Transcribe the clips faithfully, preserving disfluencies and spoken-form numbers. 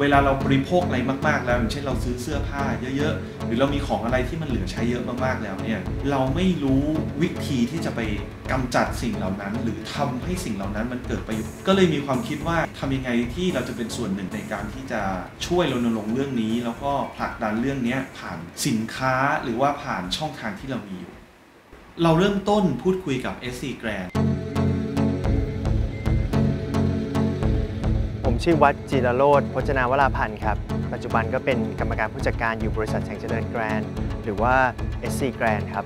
เวลาเราบริโภคอะไรมากๆแล้วอย่างเช่นเราซื้อเสื้อผ้าเยอะๆหรือเรามีของอะไรที่มันเหลือใช้เยอะมากๆแล้วเนี่ยเราไม่รู้วิธีที่จะไปกำจัดสิ่งเหล่านั้นหรือทำให้สิ่งเหล่านั้นมันเกิดประโยชน์ก็เลยมีความคิดว่าทำยังไงที่เราจะเป็นส่วนหนึ่งในการที่จะช่วยรณรงค์เรื่องนี้แล้วก็ผลักดันเรื่องนี้ผ่านสินค้าหรือว่าผ่านช่องทางที่เรามีอยู่เราเริ่มต้นพูดคุยกับ เอส ซี Grand ผมชื่อวัดจิรโรจน์ พจนาวราพันธ์ครับปัจจุบันก็เป็นกรรมการผู้จัดการอยู่บริษัทแสงเจริญแกรนด์หรือว่า เอส ซี Grand ครับ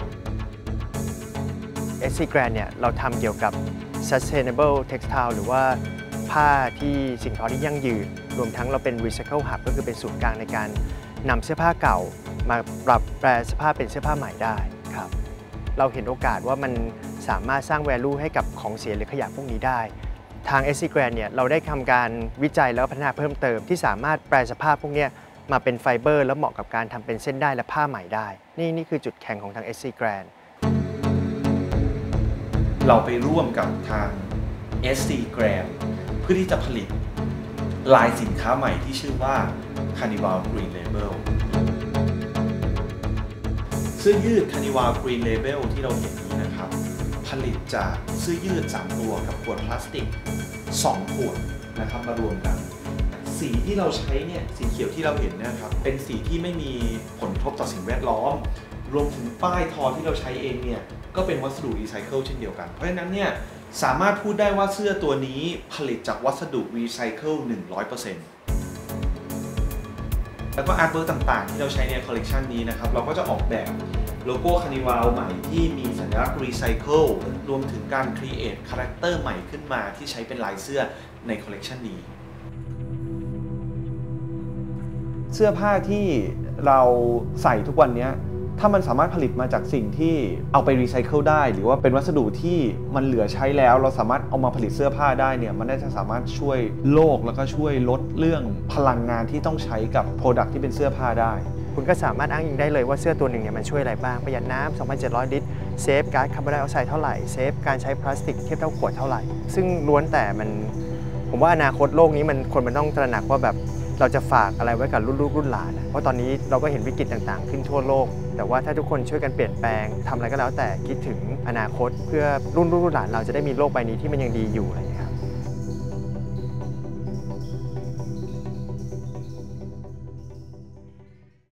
เอส ซี Grand เนี่ยเราทำเกี่ยวกับ Sustainable Textile หรือว่าผ้าที่สิ่งทอที่ยั่งยืนรวมทั้งเราเป็น Recycle Hub ก็คือเป็นศูนย์กลางในการนำเสื้อผ้าเก่ามาปรับแปลสภาพเป็นเสื้อผ้าใหม่ได้ครับเราเห็นโอกาสว่ามันสามารถสร้าง value ให้กับของเสียหรือขยะพวกนี้ได้ทาง เอส ซี Grand เนี่ยเราได้ทำการวิจัยแล้วพัฒนาเพิ่มเติมที่สามารถแปลสภาพพวกนี้มาเป็นไฟเบอร์แล้วเหมาะกับการทำเป็นเส้นได้และผ้าใหม่ได้นี่นี่คือจุดแข็งของทาง เอส ซี Grand เราไปร่วมกับทาง เอส ซี Grand เพื่อที่จะผลิตลายสินค้าใหม่ที่ชื่อว่า Carnival Green Label เสื้อยืด Carnival Green Label ที่เราเห็นนี้นะครับผลิตจากเสื้อยืดสามตัวกับขวดพลาสติกสองขวดนะครับมารวมกันสีที่เราใช้เนี่ยสีเขียวที่เราเห็นนะครับเป็นสีที่ไม่มีผลกระทบต่อสิ่งแวดล้อมรวมถึงป้ายทอที่เราใช้เองเนี่ยก็เป็นวัสดุรีไซเคิลเช่นเดียวกันเพราะฉะนั้นเนี่ยสามารถพูดได้ว่าเสื้อตัวนี้ผลิตจากวัสดุรีไซเคิล หนึ่งร้อยเปอร์เซ็นต์ แล้วก็อาร์ตเวิร์กต่างๆที่เราใช้ในคอลเลกชันนี้นะครับเราก็จะออกแบบโลโก้คาร์นิวัลใหม่ที่มีสัญลักษณ์รีไซเคิลรวมถึงการครีเอทคาแรคเตอร์ใหม่ขึ้นมาที่ใช้เป็นลายเสื้อในคอลเลกชันนี้เสื้อผ้าที่เราใส่ทุกวันนี้ถ้ามันสามารถผลิตมาจากสิ่งที่เอาไปรีไซเคิลได้หรือว่าเป็นวัสดุที่มันเหลือใช้แล้วเราสามารถเอามาผลิตเสื้อผ้าได้เนี่ยมันน่าจะสามารถช่วยโลกแล้วก็ช่วยลดเรื่องพลังงานที่ต้องใช้กับโปรดักที่เป็นเสื้อผ้าได้คุณก็สามารถอ้างอิงได้เลยว่าเสื้อตัวหนึ่งเนี่ยมันช่วยอะไรบ้างประหยัดน้ำ สองพันเจ็ดร้อย ลิตรเซฟก๊าซคาร์บอนไดออกไซด์เท่าไหร่เซฟการใช้พลาสติกเทียบเท่าขวดเท่าไหร่ซึ่งล้วนแต่มันผมว่าอนาคตโลกนี้มันคนมันต้องตระหนักว่าแบบเราจะฝากอะไรไว้กับรุ่นลูกรุ่นหลานเพราะตอนนี้เราก็เห็นวิกฤตต่างๆขึ้นทั่วโลกแต่ว่าถ้าทุกคนช่วยกันเปลี่ยนแปลงทำอะไรก็แล้วแต่คิดถึงอนาคตเพื่อรุ่นลูกรุ่นหลานเราจะได้มีโลกใบนี้ที่มันยังดีอยู่อะไร